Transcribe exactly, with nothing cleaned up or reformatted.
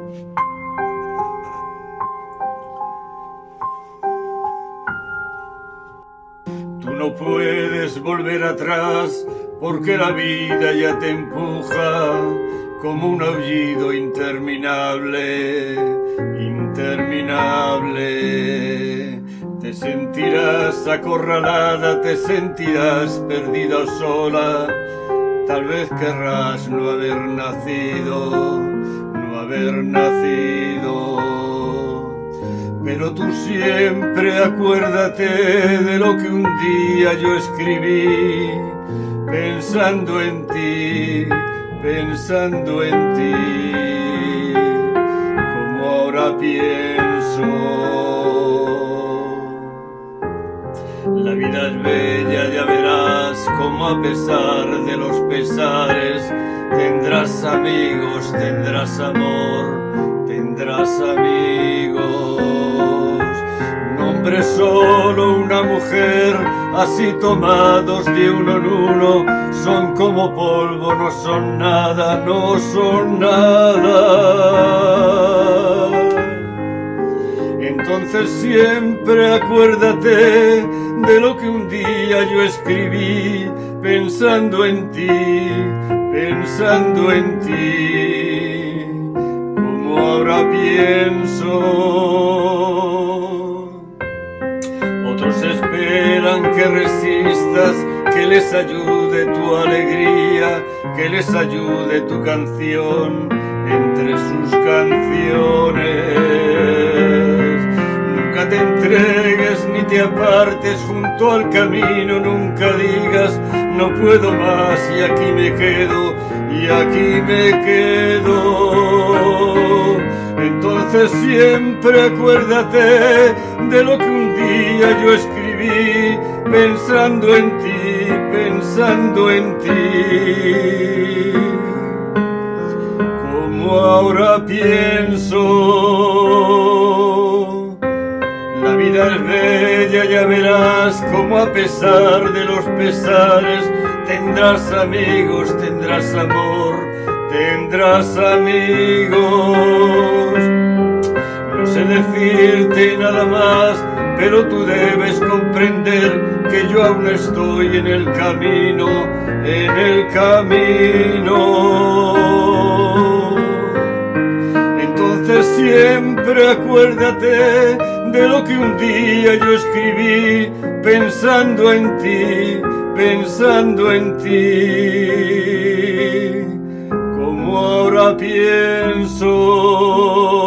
Tú no puedes volver atrás porque la vida ya te empuja como un aullido interminable, interminable. Te sentirás acorralada, te sentirás perdida o sola. Tal vez querrás no haber nacido, no haber nacido. Pero tú siempre acuérdate de lo que un día yo escribí, pensando en ti, pensando en ti, como ahora pienso. La vida es bella, ya verás cómo a pesar de los pesares tendrás amigos, tendrás amor, tendrás amigos. Un hombre solo, una mujer, así tomados de uno en uno, son como polvo, no son nada, no son nada. Entonces siempre acuérdate de lo que un día yo escribí, pensando en ti, pensando en ti, como ahora pienso. Otros esperan que resistas, que les ayude tu alegría, que les ayude tu canción entre sus canciones. Nunca te entregues ni te apartes junto al camino, nunca digas no puedo más y aquí me quedo, y aquí me quedo. Entonces siempre acuérdate de lo que un día yo escribí, pensando en ti, pensando en ti, como ahora pienso. La vida es bella, ya verás cómo a pesar de los pesares tendrás amigos, tendrás amor, tendrás amigos. No sé decirte nada más, pero tú debes comprender que yo aún estoy en el camino, en el camino. Entonces siempre acuérdate de lo que un día yo escribí, pensando en ti, pensando en ti, como ahora pienso.